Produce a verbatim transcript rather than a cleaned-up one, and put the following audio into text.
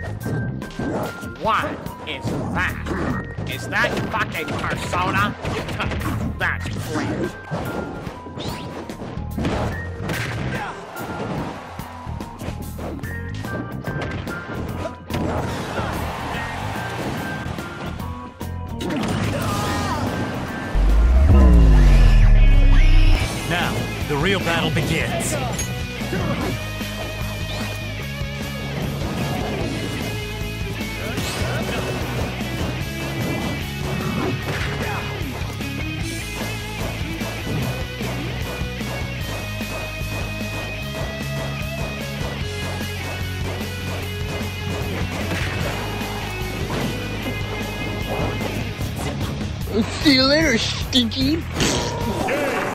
What is that? Is that fucking persona? That's great. Now, the real battle begins. See you later, stinky.